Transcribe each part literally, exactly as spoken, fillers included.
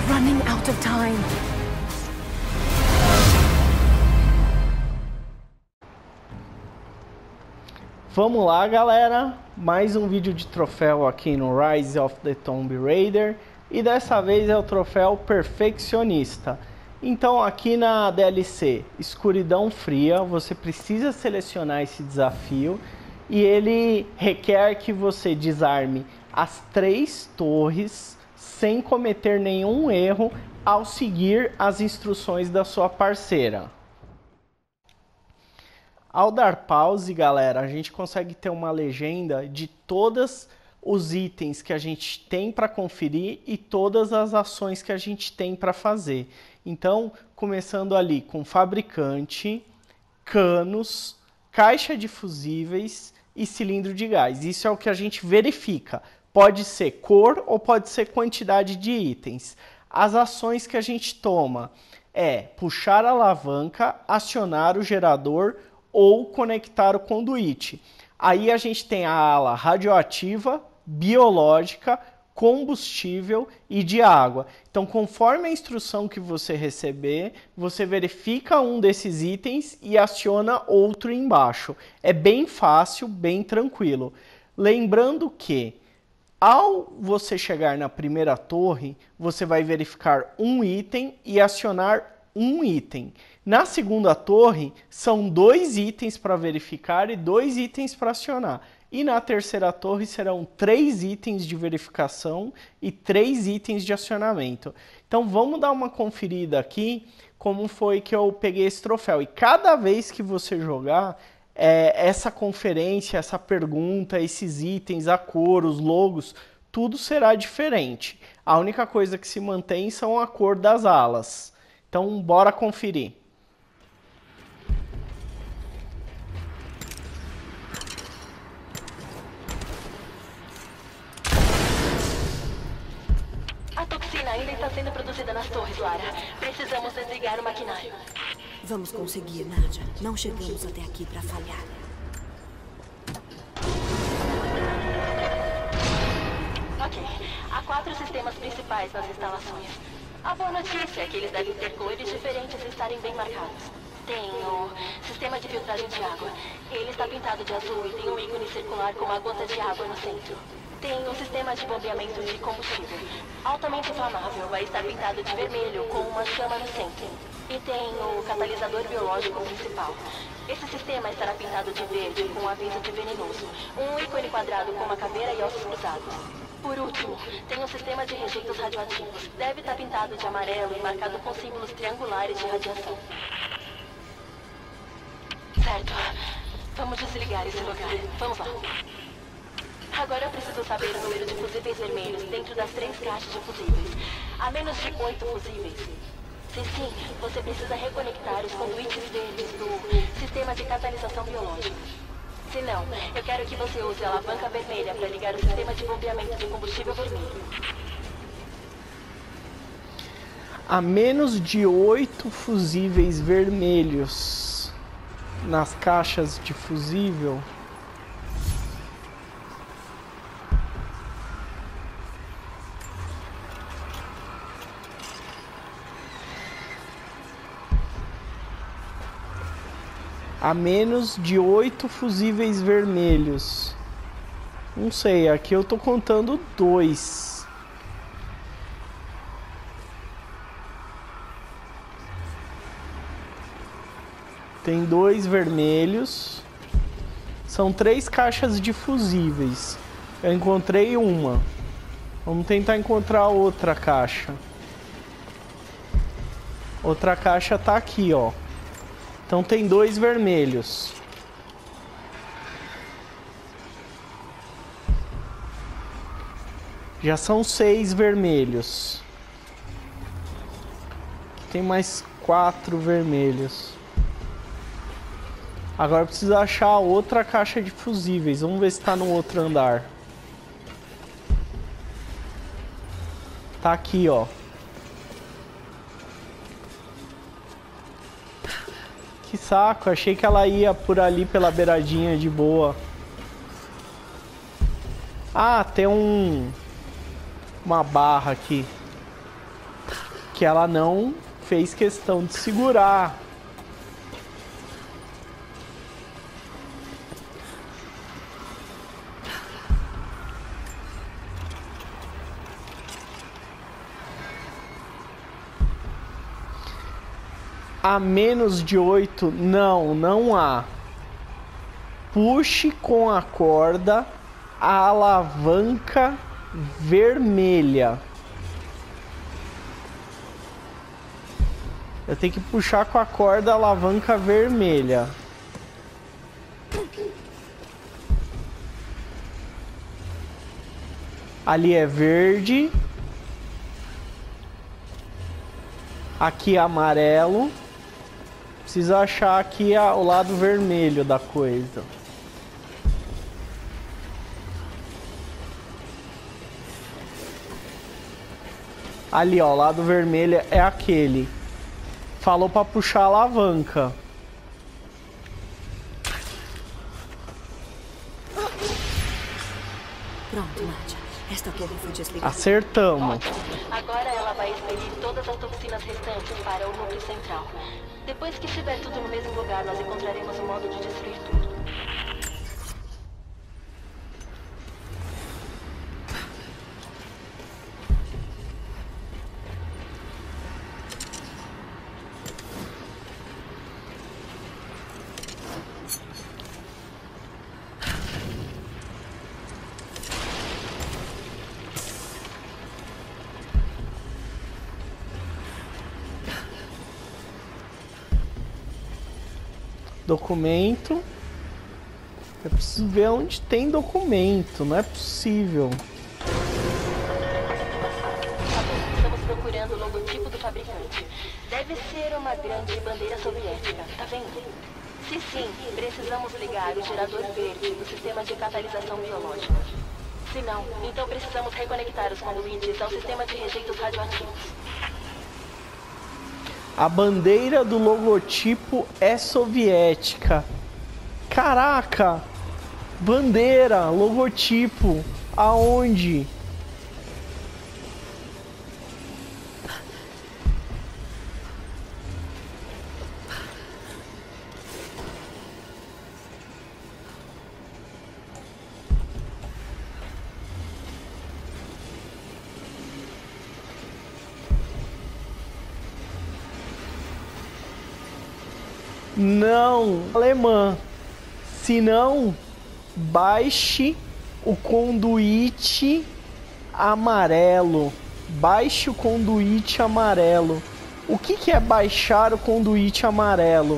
running out of time. Vamos lá, galera, mais um vídeo de troféu aqui no Rise of the Tomb Raider e dessa vez é o troféu Perfeccionista. Então aqui na D L C Escuridão Fria você precisa selecionar esse desafio e ele requer que você desarme as três torres sem cometer nenhum erro ao seguir as instruções da sua parceira. Ao dar pause, galera, a gente consegue ter uma legenda de todos os itens que a gente tem para conferir e todas as ações que a gente tem para fazer. Então, começando ali com fabricante, canos, caixa de fusíveis e cilindro de gás. Isso é o que a gente verifica. Pode ser cor ou pode ser quantidade de itens. As ações que a gente toma é puxar a alavanca, acionar o gerador ou conectar o conduíte. Aí a gente tem a ala radioativa, biológica, combustível e de água. Então, conforme a instrução que você receber, você verifica um desses itens e aciona outro embaixo. É bem fácil, bem tranquilo. Lembrando que, ao você chegar na primeira torre, você vai verificar um item e acionar um item. Na segunda torre, são dois itens para verificar e dois itens para acionar. E na terceira torre serão três itens de verificação e três itens de acionamento. Então vamos dar uma conferida aqui como foi que eu peguei esse troféu. E cada vez que você jogar, é, essa conferência, essa pergunta, esses itens, a cor, os logos, tudo será diferente. A única coisa que se mantém são a cor das alas. Então bora conferir. A toxina ainda está sendo produzida nas torres, Lara. Precisamos desligar o maquinário. Vamos conseguir, Nadia. Não chegamos até aqui para falhar. Ok. Há quatro sistemas principais nas instalações. A boa notícia é que eles devem ter cores diferentes e estarem bem marcados. Tem o sistema de filtragem de água. Ele está pintado de azul e tem um ícone circular com uma gota de água no centro. Tem o sistema de bombeamento de combustível. Altamente inflamável, vai estar pintado de vermelho com uma chama no centro. E tem o catalisador biológico principal. Esse sistema estará pintado de verde com um aviso de venenoso. Um ícone quadrado com uma caveira e ossos cruzados. Por último, tem um sistema de rejeitos radioativos. Deve estar pintado de amarelo e marcado com símbolos triangulares de radiação. Certo. Vamos desligar esse lugar. Vamos lá. Agora eu preciso saber o número de fusíveis vermelhos dentro das três caixas de fusíveis. Há menos de oito fusíveis. Se sim, você precisa reconectar os conduítes verdes do sistema de catalisação biológica. Se não, eu quero que você use a alavanca vermelha para ligar o sistema de bombeamento de combustível vermelho. Há menos de oito fusíveis vermelhos nas caixas de fusível. A menos de oito fusíveis vermelhos. Não sei, aqui eu tô contando dois. Tem dois vermelhos. São três caixas de fusíveis. Eu encontrei uma. Vamos tentar encontrar outra caixa. Outra caixa tá aqui, ó. Então tem dois vermelhos. Já são seis vermelhos. Tem mais quatro vermelhos. Agora eu preciso achar outra caixa de fusíveis. Vamos ver se está no outro andar. Tá aqui, ó. Que saco, achei que ela ia por ali pela beiradinha de boa. Ah, tem um... uma barra aqui. que ela não fez questão de segurar. A menos de oito, não, não há. Puxe com a corda a alavanca vermelha. Eu tenho que puxar com a corda a alavanca vermelha. Ali é verde. Aqui é amarelo. Preciso achar aqui a, o lado vermelho da coisa. Ali, ó, o lado vermelho é aquele. Falou para puxar a alavanca. Pronto, Nadia. Esta torre foi desligada. Acertamos. Agora ela vai expelir todas as toxinas restantes para o núcleo central. Depois que estiver tudo no mesmo lugar, nós encontraremos um modo de destruir tudo. Documento. Eu preciso ver onde tem documento. Não é possível. Estamos procurando o logotipo do fabricante. Deve ser uma grande bandeira soviética. Tá vendo? Se sim, precisamos ligar o gerador verde do sistema de catalisação biológica. Se não, então precisamos reconectar os conduítes ao sistema de rejeitos radioativos. A bandeira do logotipo é soviética. Caraca! Bandeira, logotipo. Aonde? Não, alemã. Se não, baixe o conduíte amarelo. Baixe o conduíte amarelo. O que que é baixar o conduíte amarelo?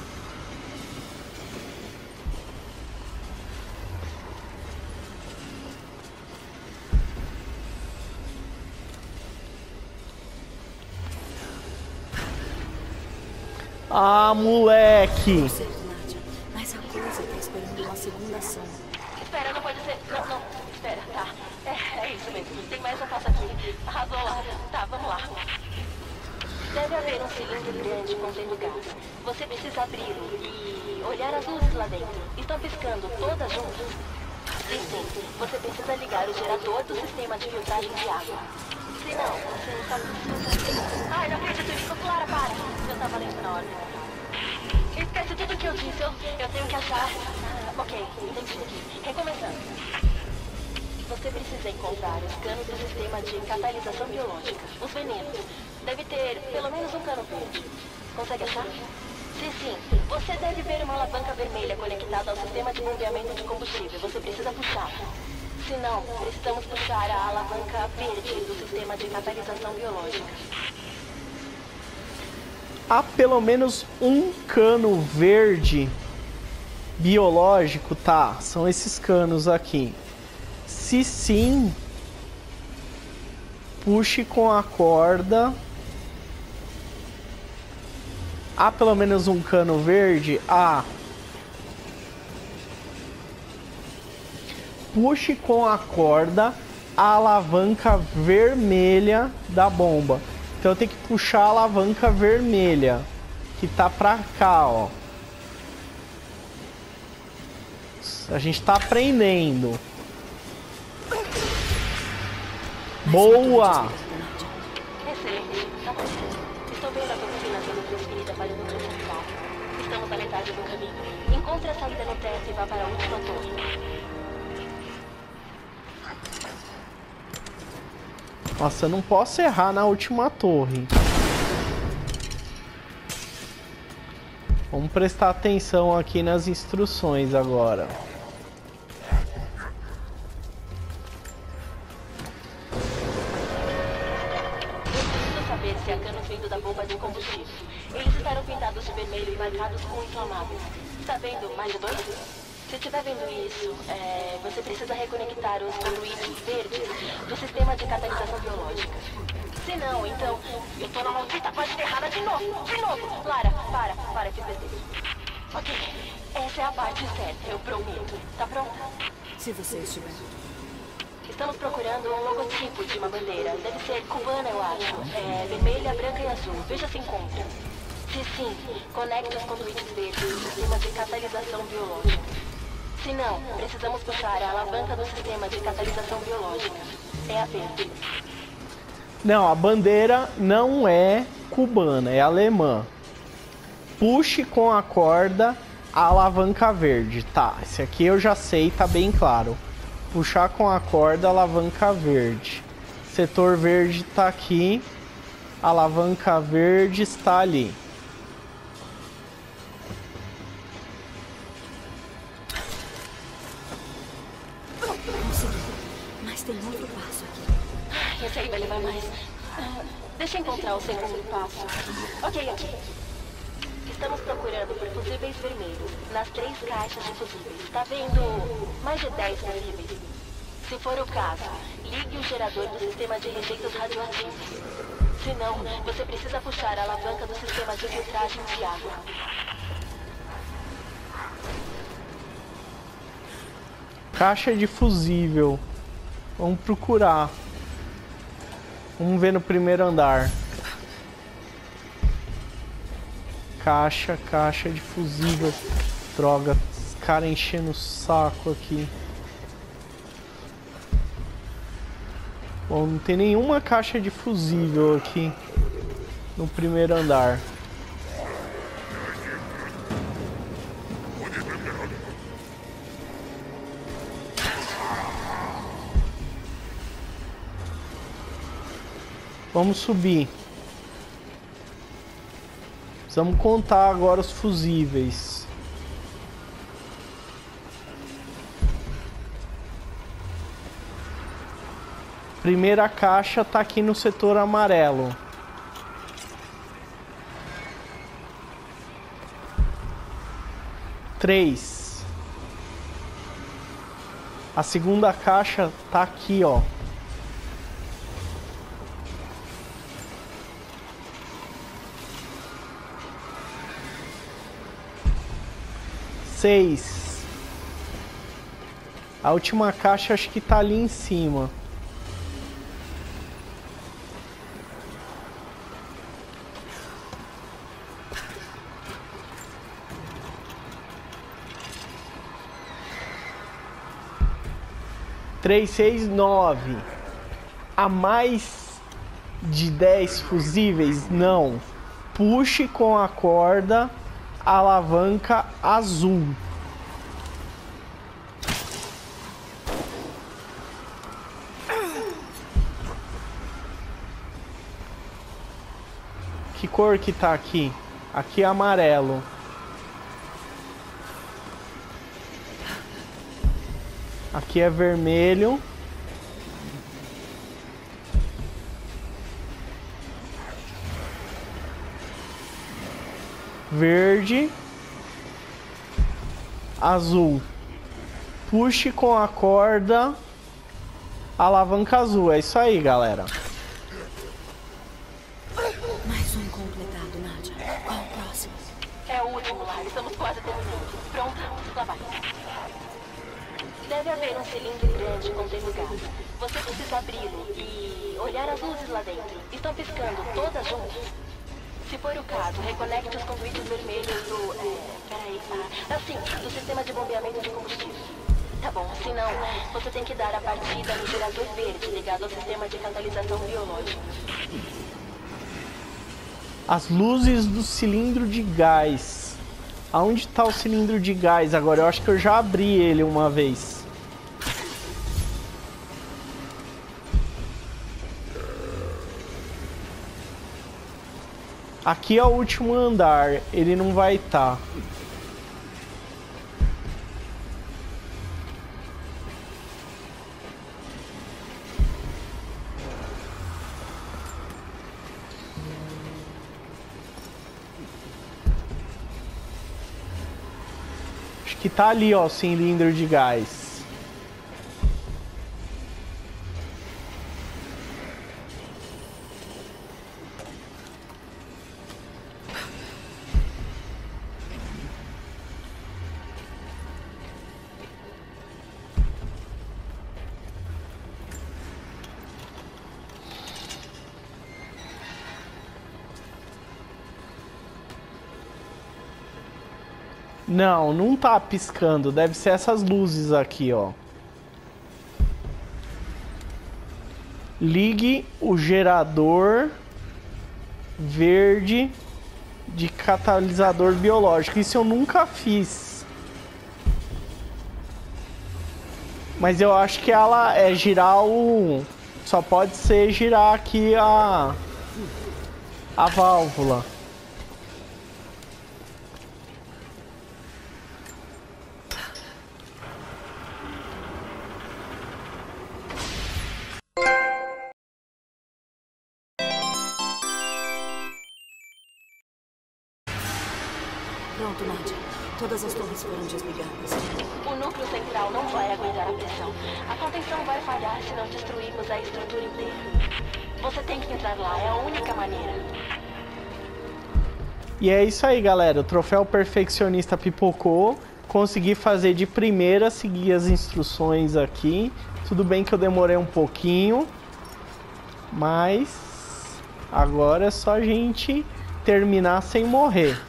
Ah, moleque! Certo, Nadia. Mas a coisa tá esperando uma segunda ação. Espera, não pode ser. Não, não. Espera, tá. É, é isso mesmo. Tem mais um passo aqui. Arrasou lá. Tá, vamos lá. Deve haver um cilindro grande contendo gás. Você precisa abri-lo e olhar as luzes lá dentro. Estão piscando todas juntas? Sim, sim. Você precisa ligar o gerador do sistema de filtragem de água. Se não, você está... Ai, não acredito nisso. Clara, para. Eu tava lendo na hora. Esquece tudo o que eu disse. Eu, eu tenho que achar... Ah, ok, entendi. Recomeçando. Você precisa encontrar os canos do sistema de catalisação biológica. Os venenos. Deve ter pelo menos um cano verde. Consegue achar? Sim, sim. Você deve ver uma alavanca vermelha conectada ao sistema de bombeamento de combustível. Você precisa puxar. Se não, precisamos puxar a alavanca verde do sistema de catalisação biológica. Há pelo menos um cano verde biológico, tá? São esses canos aqui. Se sim, puxe com a corda. Há pelo menos um cano verde? Há. Puxe com a corda a alavanca vermelha da bomba. Então eu tenho que puxar a alavanca vermelha, que tá pra cá, ó. A gente tá aprendendo. Boa! Excelente. Tá bom. Estou vendo a toxina sendo transferida para o núcleo central. Estamos na metade do caminho. Encontre a saída no teto e vá para a última torre. Nossa, eu não posso errar na última torre. Vamos prestar atenção aqui nas instruções agora. Saber se há canos vindo da bomba de combustível. Eles estarão pintados de vermelho e marcados com inflamáveis. Está vendo mais de dois? Se estiver vendo isso, é, você precisa reconectar os conduítes verdes do sistema de catalisação biológica. Se não, então... Eu tô na maldita parte errada de novo! De novo! Lara, para, para, fiz besteira. Ok, essa é a parte certa, eu prometo. Tá pronta? Se você estiver. Estamos procurando um logotipo de uma bandeira. Deve ser cubana, eu acho. É vermelha, branca e azul. Veja se encontra. Se sim, conecte os conduítes verdes do sistema de catalisação biológica. Se não, precisamos puxar a alavanca do sistema de catalisação biológica. É a verde. Não, a bandeira não é cubana, é alemã. Puxe com a corda a alavanca verde. Tá, esse aqui eu já sei, tá bem claro. Puxar com a corda a alavanca verde. Setor verde tá aqui. A alavanca verde está ali. Consegui. Mas tem outro passo aqui. Esse aí vai levar mais. Ah, deixa eu encontrar o segundo passo. Ok, ok. Estamos procurando por fusíveis vermelhos nas três caixas de fusíveis. Tá vendo mais de dez fusíveis? Se for o caso, ligue o gerador do sistema de rejeitos radioativos. Se não, você precisa puxar a alavanca do sistema de filtragem de água. Caixa de fusível. Vamos procurar. Vamos ver no primeiro andar. Caixa, caixa de fusível. Droga, os caras enchendo o saco aqui. Bom, não tem nenhuma caixa de fusível aqui no primeiro andar. Vamos subir. Precisamos contar agora os fusíveis. Primeira caixa tá aqui no setor amarelo. Três. A segunda caixa tá aqui, ó. Seis. A última caixa acho que tá ali em cima. Três, seis, nove. A mais de dez fusíveis? Não. Puxe com a corda a alavanca azul. Que cor que tá aqui? Aqui é amarelo. Aqui é vermelho. Verde. Azul. Puxe com a corda a alavanca azul. É isso aí, galera. Mais um completado, Nadia. Qual o próximo? É o último, Lara. Estamos quase terminando. Pronto, lá vai. Deve haver um cilindro grande contendo gás. Você precisa abri-lo e olhar as luzes lá dentro. Estão piscando todas juntas? Se for o caso, reconecte os conduítes vermelhos do... É, peraí, ah, assim, do sistema de bombeamento de combustível. Tá bom, se não, você tem que dar a partida no gerador verde ligado ao sistema de catalisação biológica. As luzes do cilindro de gás. Aonde está o cilindro de gás agora? Eu acho que eu já abri ele uma vez. Aqui é o último andar. Ele não vai estar. Que tá ali, ó, o cilindro de gás. Não, não tá piscando. Deve ser essas luzes aqui, ó. Ligue o gerador verde de catalisador biológico. Isso eu nunca fiz. Mas eu acho que ela é girar o... Só pode ser girar aqui a... A válvula. Pronto, Nadia. Todas as torres foram desligadas. O núcleo central não vai aguentar a pressão. A contenção vai falhar se não destruirmos a estrutura inteira. Você tem que entrar lá, é a única maneira. E é isso aí, galera. O troféu perfeccionista pipocou. Consegui fazer de primeira, seguir as instruções aqui. Tudo bem que eu demorei um pouquinho, mas agora é só a gente terminar sem morrer.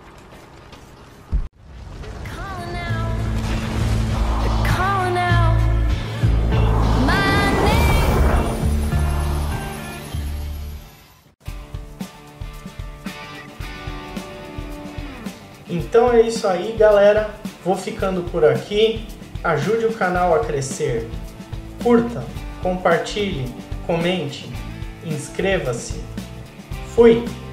Então é isso aí, galera. Vou ficando por aqui. Ajude o canal a crescer. Curta, compartilhe, comente, inscreva-se. Fui!